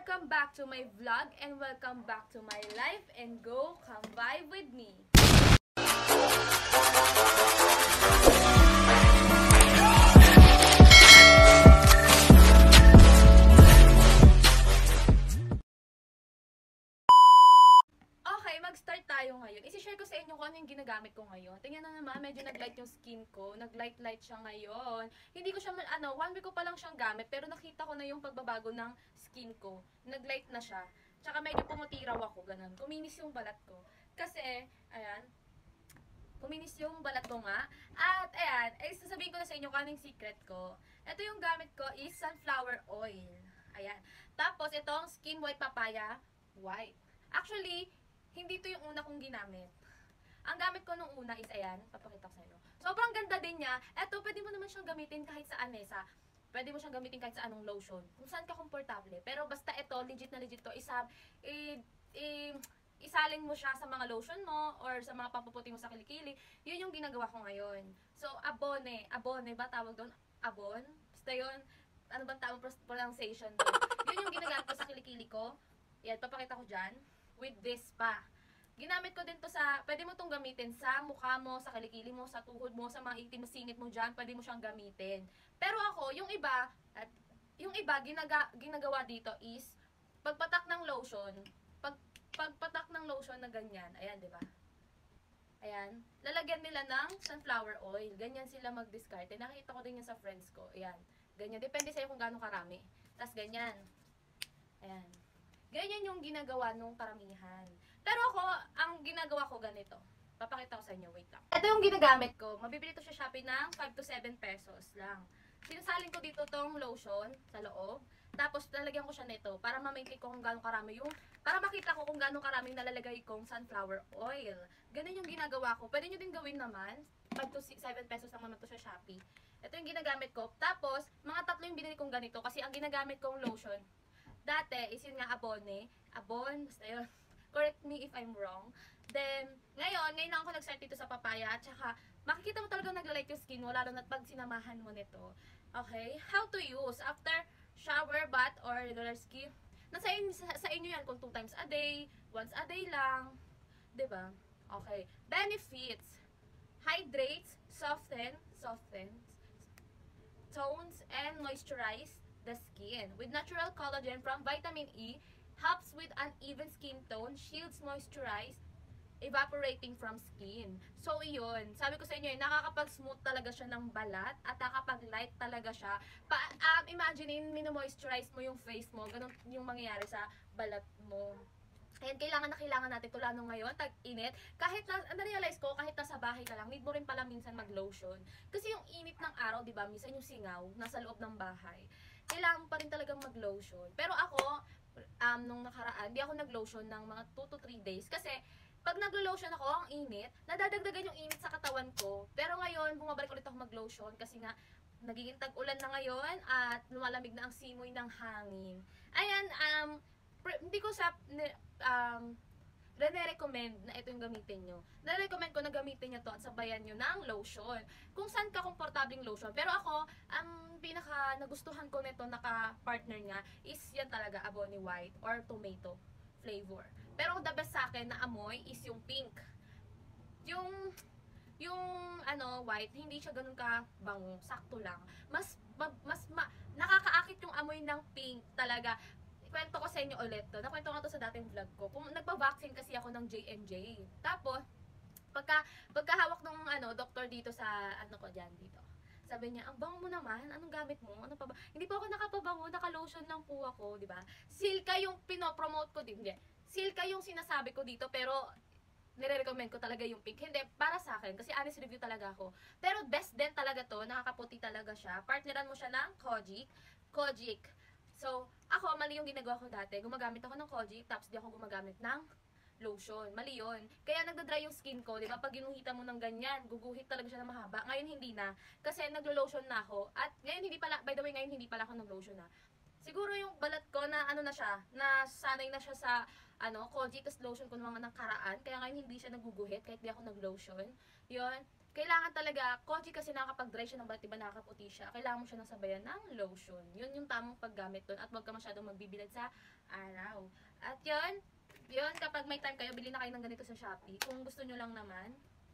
Welcome back to my vlog and welcome back to my life and go come vibe with me. Okay, mag-start tayo ngayon. Isi-share ko sa inyo kung ano yung ginagamit ko ngayon. Tingnan na naman, medyo nag-light yung skin ko. Nag-light-light siya ngayon. Hindi ko siya, 1 week ko pa lang siyang gamit, pero nakita ko na yung pagbabago ng skin ko. Nag-light na siya. Tsaka medyo pumuti raw ako, ganun. Kuminis yung balat ko. Kasi, ayan, kuminis yung balat ko nga. At, ayan, sasabihin ko na sa inyo kung ano yung secret ko. Ito yung gamit ko is sunflower oil. Ayan. Tapos, itong Skin White Papaya White. Actually, hindi to yung una kong ginamit. Ang gamit ko nung una is, ayan, papakita ko sa inyo. Sobrang ganda din niya. Eto, pwede mo naman siyang gamitin kahit saan pwede mo siyang gamitin kahit sa anong lotion. Kung saan ka komportable. Pero basta ito, legit na legit to. Isalin mo siya sa mga lotion mo or sa mga papuputi mo sa kilikili. Yun yung ginagawa ko ngayon. So, abone. Abone ba tawag doon? Abon? Basta yun. Ano bang tamang pronunciation doon? Yun yung ginagamit ko sa kilikili ko. Yan, papakita ko dyan. With this pa. Ginamit ko din to sa, pwede mo tong gamitin sa mukha mo, sa kilikili mo, sa tuhod mo, sa mga itim singit mo dyan, pwede mo siyang gamitin. Pero ako, yung iba, ginagawa dito is, pagpatak ng lotion, pagpatak ng lotion na ganyan, ayan, di ba? Ayan, lalagyan nila ng sunflower oil. Ganyan sila mag-discard. Nakita ko din yan sa friends ko. Ayan, ganyan. Depende sa'yo kung gaano karami. Tapos ganyan. Ayan. Ganyan yung ginagawa nung karamihan. Pero ako, ang ginagawa ko ganito. Papakita ko sa inyo, wait lang. Ito yung ginagamit ko. Mabibili to sa Shopee ng 5 to 7 pesos lang. Sinasalin ko dito tong lotion sa loob. Tapos, lalagyan ko siya nito para ma-maintain ko kung gaano karami yung, para makita ko kung gaano karami nalalagay kong sunflower oil. Ganun yung ginagawa ko. Pwede nyo din gawin naman. 5 to 7 pesos lang naman to sa Shopee. Ito yung ginagamit ko. Tapos, mga 3 yung binili kong ganito kasi ang ginagamit kong lotion dati is yun nga Abone. Basta yun. Correct me if I'm wrong. Then, ngayon lang ako nag-start dito sa papaya. At saka, makikita mo talagang nag-light yung skin mo, lalo na pag sinamahan mo nito. Okay? How to use? After shower, bath, or regular skin. Sa inyo yan kung 2 times a day, once a day lang. Diba? Okay. Benefits. Hydrates, softens, tones, and moisturize the skin with natural collagen from vitamin E, helps with uneven skin tone, shields moisturize, evaporating from skin. So, iyon. Sabi ko sa inyo, nakakapag-smooth talaga siya ng balat at nakakapag-light talaga siya. Imaginein, mino-moisturize mo yung face mo. Ganun yung mangyayari sa balat mo. Ayan, kailangan natin ito lalo ngayon, tag-init. Kahit na-realize ko, kahit nasa bahay ka lang, need mo rin pala minsan mag-lotion. Kasi yung init ng araw, di ba, minsan yung singaw, nasa loob ng bahay. Kailangan pa rin talagang mag-lotion. Pero ako, nung nakaraan, di ako nag-lotion ng mga 2 to 3 days. Kasi, pag nag-lotion ako, ang init, nadadagdagan yung init sa katawan ko. Pero ngayon, bumabalik ulit ako mag-lotion kasi nga, nagiging tag-ulan na ngayon at lumalamig na ang simoy ng hangin. Ayan, hindi ko recommend na ito yung gamitin nyo. Na-recommend ko na gamitin nyo to at sabayan nyo ng lotion. Kung saan ka komportabling lotion. Pero ako, ang pinaka nagustuhan ko nito, naka-partner nga, is yan talaga, Abone White or tomato flavor. Pero the best sa akin na amoy is yung pink. Yung white, hindi siya ganun ka bango, sakto lang. Nakakaakit yung amoy ng pink talaga. Kwento ko sa inyo ulit to. Nakwento ko to sa dating vlog ko. Kung nagpa-vaccine kasi ako ng J&J. Tapos, pagkahawak ng doktor dito sa ko dyan dito. Sabi niya, ang bango mo naman, anong gamit mo? Ano pa ba? Hindi pa ako nakapabango, naka-lotion lang po ako, di ba? Silka yung pinopromote ko din. Silka yung sinasabi ko dito, pero nire-recommend ko talaga yung pink. Hindi, para sa akin, kasi honest review talaga ako. Pero best din talaga to, nakakaputi talaga siya. Partneran mo siya ng Kojic. So, ako, mali yung ginagawa ko dati. Gumagamit ako ng Kojic, tapos di ako gumagamit ng lotion. Mali yun. Kaya nagda-dry yung skin ko, di ba? Pag ginuhitan mo ng ganyan, guguhit talaga siya na mahaba. Ngayon, hindi na. Kasi naglo-lotion na ako. At ngayon, by the way, ngayon hindi pala ako nag-lotion na. Siguro yung balat ko na na siya, na sanay na siya sa Kojic, tas lotion ko ng mga nakaraan. Kaya ngayon, hindi siya naguguhit kahit di ako nag-lotion. Yun. kailangan talaga, Kochi kasi nakakapag-dry siya ng balat, diba nakakaputi siya, kailangan mo siya ng sabayan ng lotion. Yun yung tamang paggamit doon at huwag ka masyadong magbibilad sa araw. At yun, kapag may time kayo, bili na kayo ng ganito sa Shopee. Kung gusto nyo lang naman.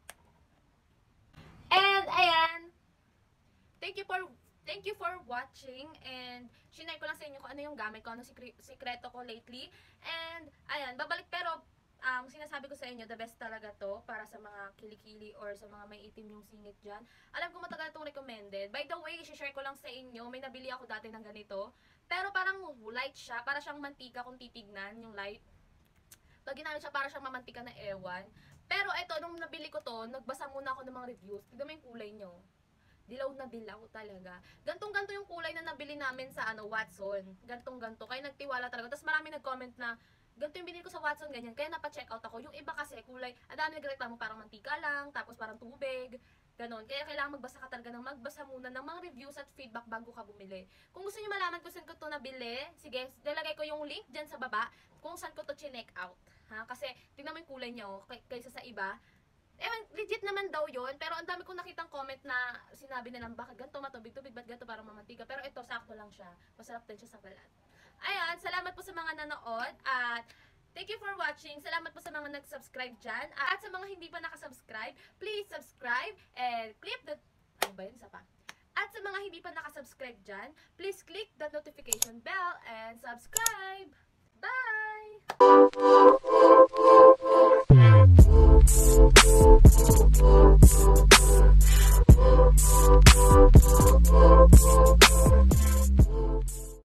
And, ayan, thank you for watching, and shinare ko lang sa inyo kung ano yung gamit ko, ano sikreto ko lately. And, ayan, babalik, pero sinasabi ko sa inyo, the best talaga to para sa mga kilikili or sa mga may itim yung singit dyan. Alam ko matagal itong recommended. By the way, share ko lang sa inyo, may nabili ako dati ng ganito. Pero parang light siya, para siyang mantika kung titignan, yung light. Pag ginamit siya, para siyang mamantika na ewan. Pero ito, nung nabili ko to, nagbasa muna ako ng mga reviews. Tignan mo yung kulay nyo. Dilaw na dilaw talaga. Gantong-ganto yung kulay na nabili namin sa Watson. Gantong-ganto. Kaya nagtiwala talaga. Tapos marami nag-comment na, ganito yung binili ko sa Watson, ganyan. Kaya napa-check out ako. Yung iba kasi, kulay, ang dami nagreklamo parang mantika lang, tapos parang tubig, ganon. Kaya kailangan magbasa ka talaga magbasa muna ng mga reviews at feedback bago ka bumili. Kung gusto niyo malaman kung saan ko to nabili, sige, nilagay ko yung link dyan sa baba kung saan ko to chinek out. Ha? Kasi, tingnan mo yung kulay niya, oh, kaysa sa iba. Legit naman daw yon, pero ang dami kong nakitang comment na sinabi nilang, bakit ganito matubig-tubig, ba't ganito parang mamantika. Pero ito, sakto lang siya. Masarap din siya sa balat. Ayan, salamat po sa mga nanood at thank you for watching. Salamat po sa mga nag-subscribe dyan. At sa mga hindi pa nakasubscribe, please subscribe and click the... Ano ba yun? Isa pa. At sa mga hindi pa nakasubscribe dyan, please click the notification bell and subscribe. Bye!